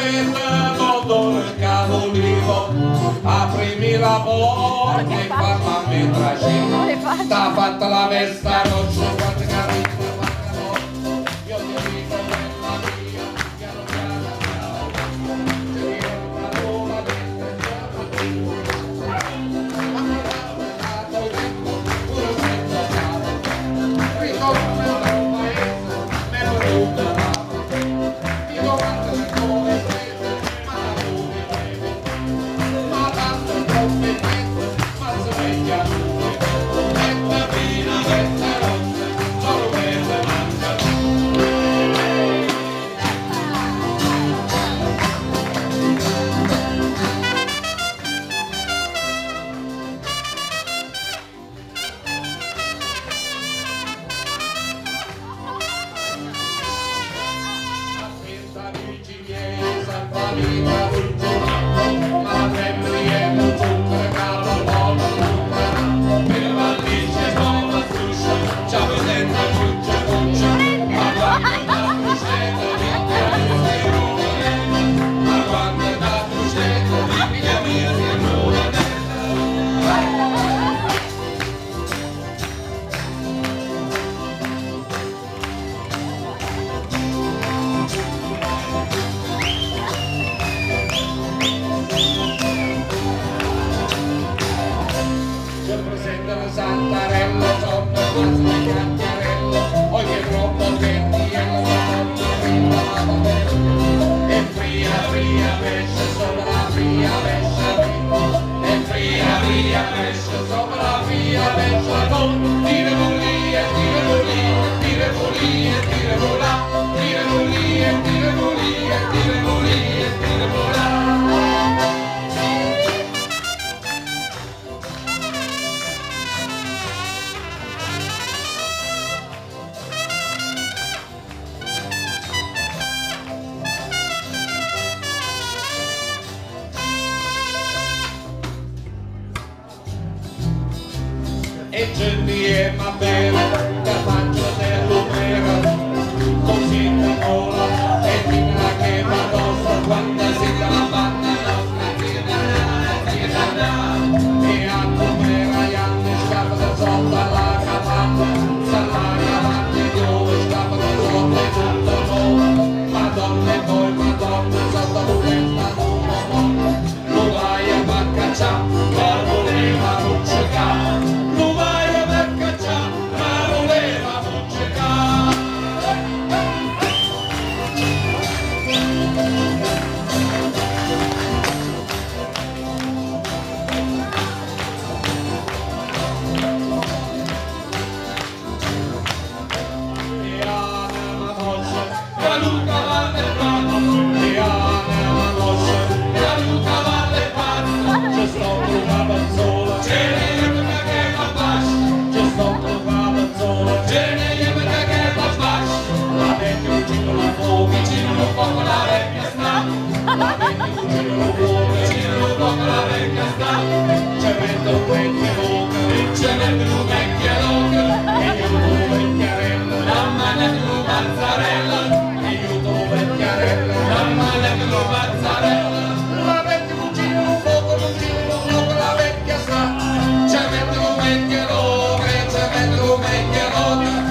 verde mondo nel cavolino, aprimi la porta e fammi tracere. T'ha fatta la vesta rossa, quante carine, io ti dico bella mia, piano piano piano, ti viene una nuova veste, ritorno nel paese, me lo ruberavo, dico guarda le come prese, ma la vuoi bene, ma tanto troppe fette, ma si vecchia nuove, vette fina, vette rosse, solo verde mangia. Santarello, sotto quasi di Cacchiarello, oi che troppo gentile, la donna e fria, fria, pesce sopra la fria, pesce e fria, fria, pesce sopra la fria, pesce con tire bulli e tire bulli, tire bulli e tire bulla, tire bulli e tire bulli e tire bulli e tire bulla. E gendi ma bene, che faccio dell'umero, così ti vola, e dimmi che va addosso, quando si dà la banda nostra, e a com'era gli anni, scappa da sotto alla capanna, salaria avanti dove scappa da sotto e tutto nuovo, madonna e poi madonna, sotto l'uvetta nuovo, lo vai a baccacciare, ma voleva buccicare.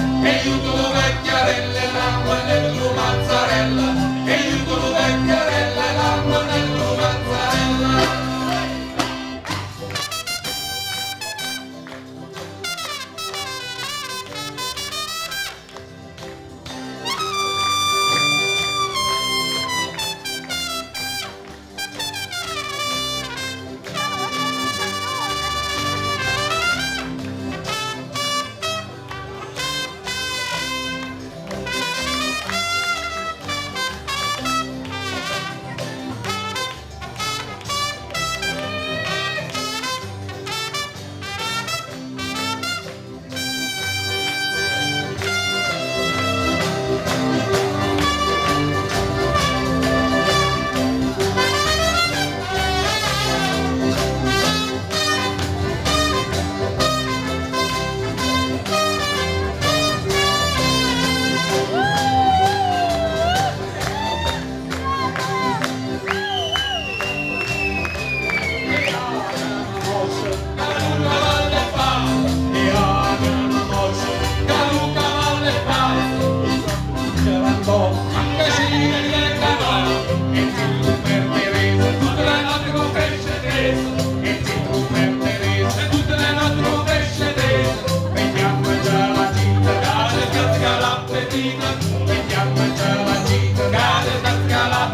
Mozzarella e io tu vecchiarella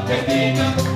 che dica